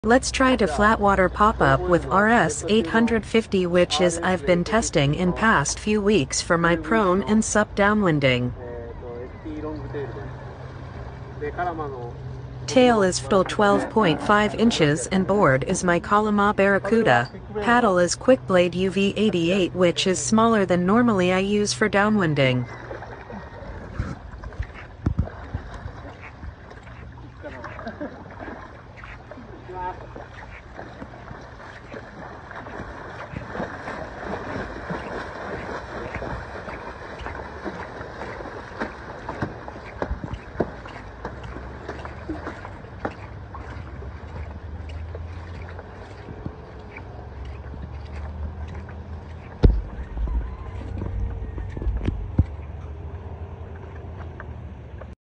Let's try to FlatWater Popup with RS 850, which is I've been testing in past few weeks for my prone and sup downwinding. Tail is full 12.5 inches and board is my Kalama Barracuda. Paddle is Quick Blade UV88, which is smaller than normally I use for downwinding.